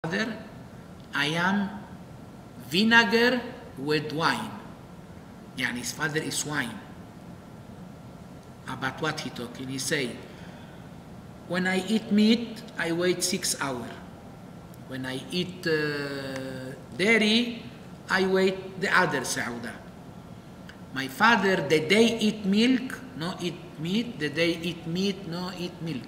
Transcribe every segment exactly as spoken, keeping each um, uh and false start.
father, I am vinegar with wine. Yani his father is wine. About what he talking? He say, when I eat meat, I wait six hours. When I eat uh, dairy, I wait the other sauda. My father, the day eat milk, no eat meat. The day eat meat, no eat milk.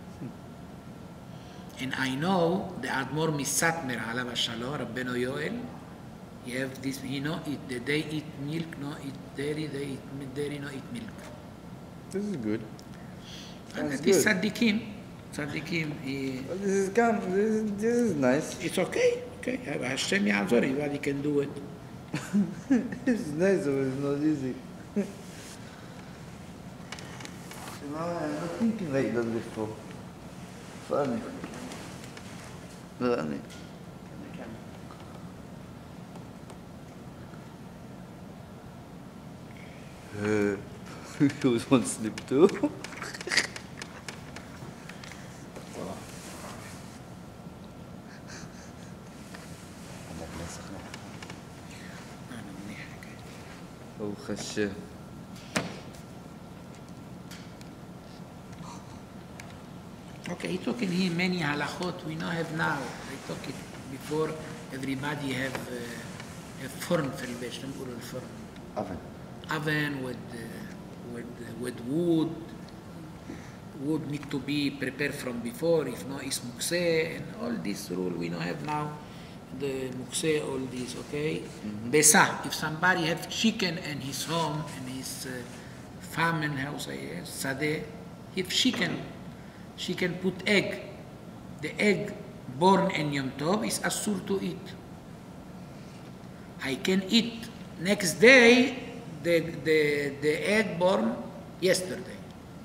And I know the Admor Misatmer Alav Shalom Rabbeinu Yoel. You have this, you know, eat the day eat milk, no eat dairy. They eat dairy, no eat milk. This is good. And Sounds this good. Tzaddikim, Tzaddikim. He, Well, this is calm. This is, this is nice. it's okay, okay. Hashem Ya'azor, everybody can do it. It's nice, but it's not easy. You know, I'm not thinking like that before. Funny. Funny. Uh, who wants to sleep too? ברוך השם. Okay, he talking here many halachot we don't have now. They talk it before everybody have uh, a forn في البيت. شنو بيقولوا الفرن؟ Oven. Oven with uh, with uh, with wood. Wood need to be prepared from before. If not, it's mukse and all this rule we don't have now. The mukse, all this, okay? Besa. If somebody have chicken in his home and his uh, famine house, uh, sadeh, if chicken. She can put egg. The egg born in Yom Tov is asur to eat. I can eat next day the, the, the egg born yesterday.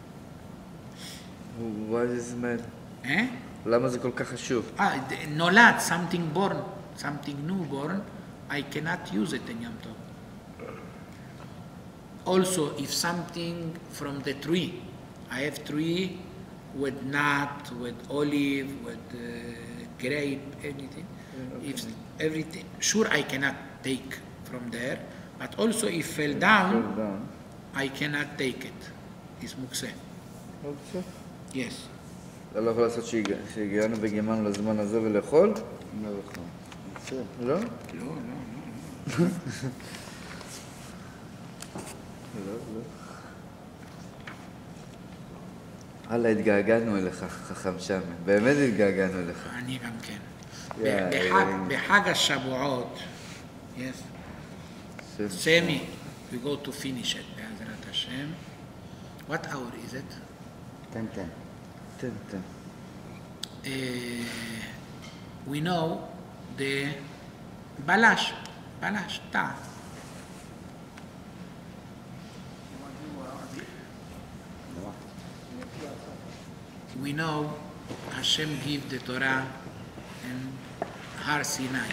Why does it matter? Eh? למה זה כל כך חשוב? Ah, the- nolad, something born, something new born, I cannot use it in Yom Tov. Also, if something from the tree, I have tree with nut, with olive, with uh, grape, anything. If everything, sure I cannot take from there, but also if fell down, Fell down. I cannot take it. It's mukse. אוקיי. Yes. אתה לא יכול לעשות שהגע- שהגענו וגימנו לזמן הזה ולאכול? לא יכול. לא? No, no, no. לא, לא. הלאה, התגעגענו אליך, חכם שמן. באמת התגעגענו אליך. אני גם כן. Yeah, בחג- yeah. בחג השבועות, yes. ש- Semi, we go to finish it, בעזרת השם. What hour is it? תן, תן. תן, תן. Uh, we know the balash, balash, ta. We know Hashem give the Torah in Har Sinai.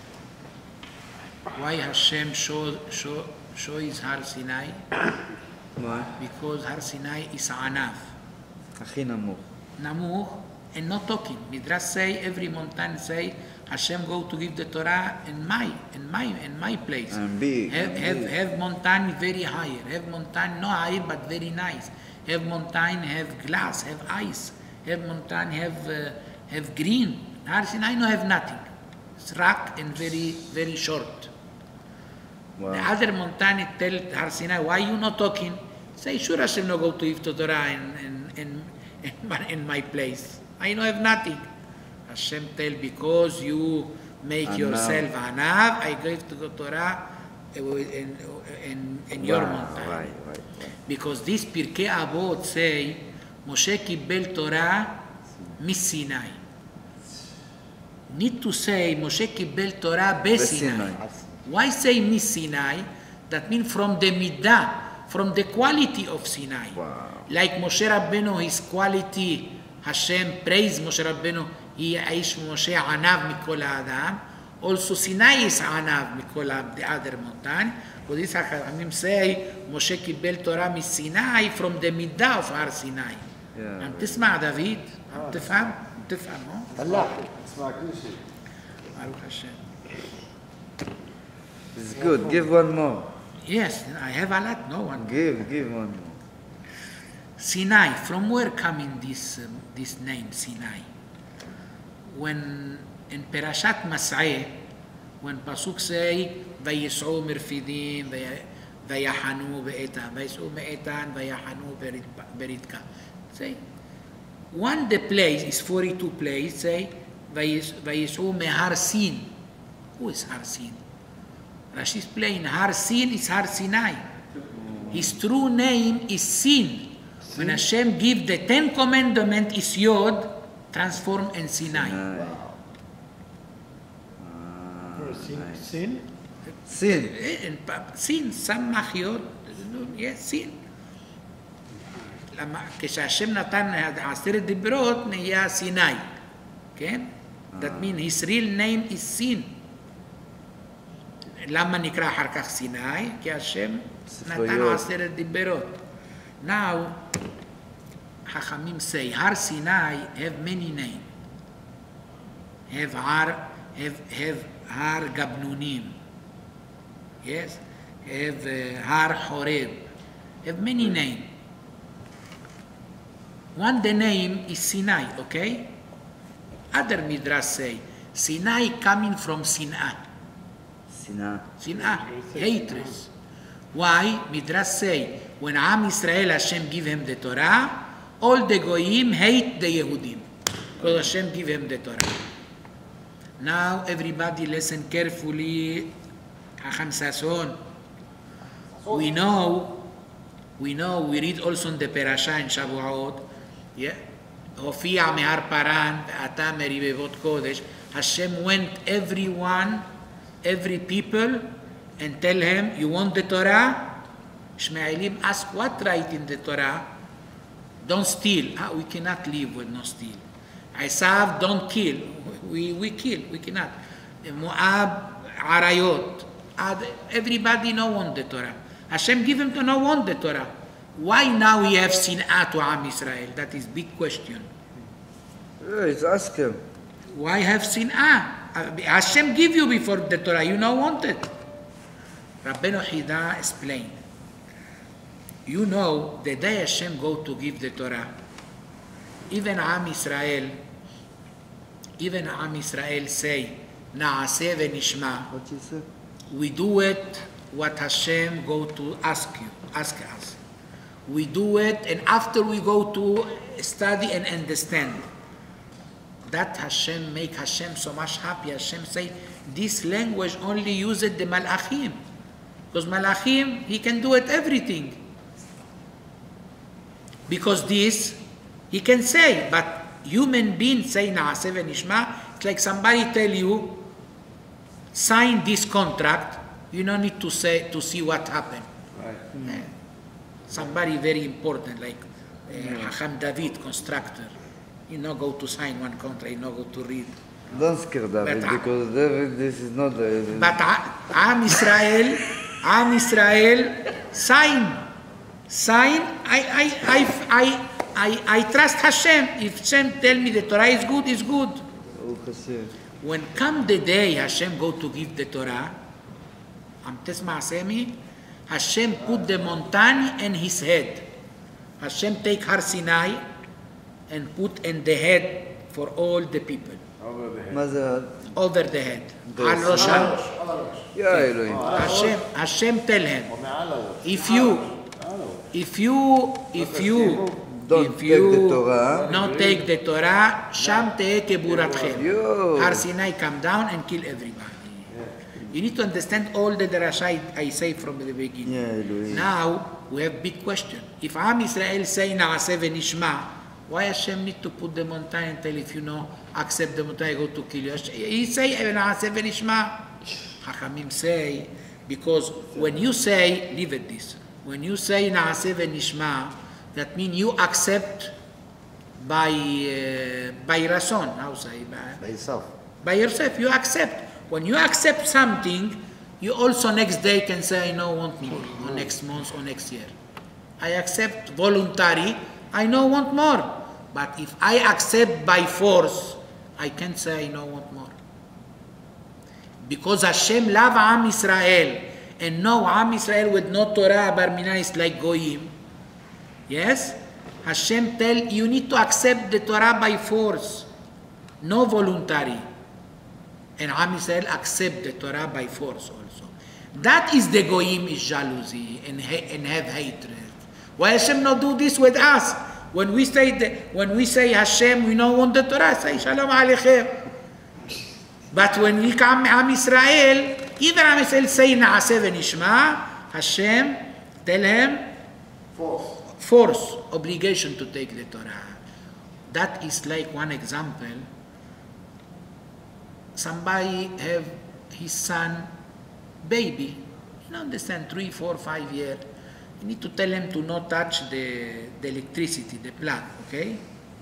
Why Hashem show, show, show his Har Sinai? מה? Because Har Sinai is Anav. הכי נמוך. Namuch and not talking. Midrash say every mountain say Hashem go to give the Torah in my in my in my place. And big, Have and have, big. have mountain very higher. Have mountain no higher but very nice. Have mountain have glass, have ice. Have mountain have uh, have green. Har Sinai no have nothing. It's rock and very very short. וואו. The other mountain tell Har Sinai, why you not talking? Say, sure Hashem no go to give to Torah in, in, in, in, my, in my place. I don't have nothing. Hashem tell, because you make Anav. yourself anav, I give to the Torah uh, in, in, in your וואי, mountain. וואי, וואי, וואי. Because this Pirkei Avot say, Moshe קיבל Torah מסיני. Need to say, Moshe קיבל Torah בסיני. בסיני. Why say מסיני? That means from the midah, from the quality of Sinai. Wow. Like Moshe Rabbeinu, his quality, Hashem praise Moshe Rabbeinu, he aish Moshe anav mikol ha'adam. Also Sinai is anav mikol ha- the other mountain. But this Hachamim say, Moshe קיבל Torah מסיני from the midah of Har Sinai. Yeah. عم تسمع دافيد؟ عم تفهم؟ تفهم ها؟ هلا اسمع كل شيء. Baruch Hashem. It's good. Give one more. Yes, I have a lot. No one. Give, give one more. Sinai. From where coming this um, this name Sinai? When in Perashat Mas'eh, when Pasuk say, "Vayis'u mirfidim, vayahanu be'etan, vayis'u me'etan, vayahanu beridka." Say, one the place is forty-two place. Say, "Vayis'u mehar Sin." Who is Har Sin? Rashi is playing Har Sin is Har Sinai. His true name is Sin. When Hashem give the Ten Commandments, is Yod, transform in Sinai. Sinai. Wow. Ah, Sin, nice. sin? Sin. Sin, Samach Yod, yes, Sin. כשהשם נתן עשרת דיברות, נהיה סיני. כן? That means his real name is Sin. למה נקרא אחר כך סיני? כי השם נתן עשרת דיברות. Now, Hachamim say, Har Sinai have many names. Have Har, have, have Har Gabnunim. Yes? Have uh, Har Horeb. Have many names. One the name is Sinai, okay? Other Midrash say, Sinai coming from Sin'ah. Sinai. Sin'ah, hatred. Why? Midrash say, when Am Israel, Hashem give him the Torah, all the Goyim hate the Yehudim. Because Hashem give him the Torah. Now everybody listen carefully. Hacham Sason. We know, we know, we read also in the Perashah in Shavuot, yeah, Hofiya mehar Paran, ve'ata meribevot kodesh. Hashem went everyone, every people, and tell him, you want the Torah? Ishmaelim ask, what right in the Torah? Don't steal. Ah, we cannot live with no steal. Esav, don't kill. We, we kill, we cannot. Moab, Arayot. Everybody no want the Torah. Hashem give him to no want the Torah. Why now we have Sin'ah to Am Israel? That is big question. Yeah, it's ask him. Why have Sin'ah? Hashem give you before the Torah, you no want it. Rabbeinu Hida explained. You know, the day Hashem go to give the Torah, even Am Israel, even Am Israel say, Na'aseh v'nishma, What you say? we do it what Hashem go to ask you, ask us. We do it, and after we go to study and understand. That Hashem make Hashem so much happy. Hashem say, this language only use it the Malachim. Because Malachim, he can do it everything. Because this, he can say, but human being say Na'aseh v'nishma, it's like somebody tell you, sign this contract, you don't need to say to see what happened. Right. Uh, somebody very important, like uh, Hacham David, constructor. You know, go to sign one contract, you know, go to read. Don't scare David, But I- because David, this is not the... But A- Am Israel, Am Israel, sign, sign. I, I, I, I, I, I trust Hashem. If Hashem tell me the Torah is good, it's good. Baruch Hashem. When come the day Hashem go to give the Torah, Am Tesma Asemi, Hashem put the mountain in his head. Hashem take Har Sinai and put in the head for all the people, Over the head. מה זה? over the head. The Al Roshan. יא אלוהים. Hashem, Hashem tell him, או מעל הראש. if you, מעל הראש. if you, if you, Don't if take you the Torah. not take the Torah, Sham te'eh keburatchem. Yo. Har Sinai come down and kill everybody. You need to understand all the drasha I, I say from the beginning. יא אלוהים. Now we have big question. If Am Israel say Na'aseh v'nishma, why Hashem need to put the mountain and tell if you know accept the mountain go to kill you? He say Na'aseh v'nishma. Hachamim say because when you say leave it this. When you say Na'aseh v'nishma, that means you accept by uh, by rason. How say by, By yourself. by yourself? You accept. When you accept something, you also next day can say, I no want more, or next month, or next year. I accept voluntary, I no want more. But if I accept by force, I can't say I no want more. because Hashem love Am Israel, and no Am Israel with no Torah Bar Minah is like Goyim. Yes? Hashem tell you need to accept the Torah by force, no voluntary. And Am Israel accept the Torah by force also. That is the Goyim is jealousy and, ha and have hatred. Why Hashem not do this with us? When we say the, when we say Hashem, we don't want the Torah, say Shalom Aleichem. But when we come Am Israel, even Am Israel say Naaseh v'nishma, Hashem tell him Force. force, obligation to take the Torah. That is like one example. Somebody have his son, baby, you don't understand, three, four, five years. You need to tell him to not touch the, the electricity, the plug, okay?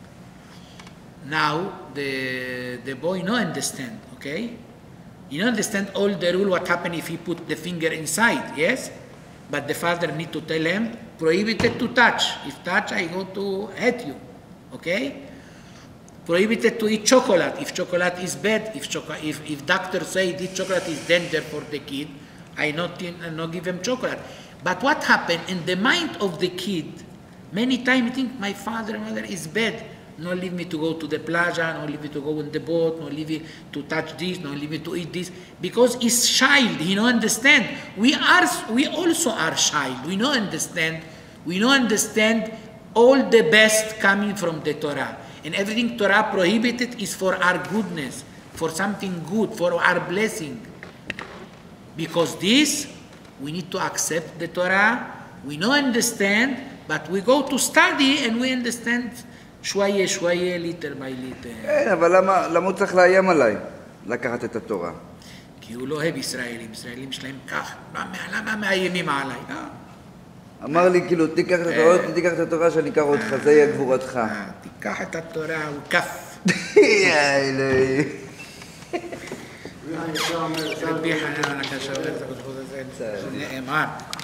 Now, the, the boy no understand, okay? You don't understand all the rule what happen if he put the finger inside, yes? But the father need to tell him, prohibited to touch. If touch, I go to hit you, okay? Prohibited to eat chocolate. If chocolate is bad, if, chocolate, if, if doctor say this chocolate is danger for the kid, I not, I not give him chocolate. But what happened in the mind of the kid, many times he think my father and mother is bad. No leave me to go to the plaza, no leave me to go in the boat, no leave me to touch this, no leave me to eat this. Because he's child, he don't understand. We are, we also are child. We don't understand. We don't understand all the best coming from the Torah. And everything Torah prohibited is for our goodness, for something good, for our blessing. Because this, we need to accept the Torah. We don't understand, but we go to study and we understand שוואיה, שוואיה, ליטר ביי ליטר. כן, אבל למה, למה הוא צריך לאיים עליי לקחת את התורה? כי הוא לא אוהב ישראלים, ישראלים שלהם כך. למה מאיימים עליי? אמר לי, כאילו, תיקח את התורה, תיקח את התורה שאני אקח אותך, זה יהיה גבורתך. תיקח את התורה, הוא כף. יא אלוהי. רבי חנן הקשר, נאמר.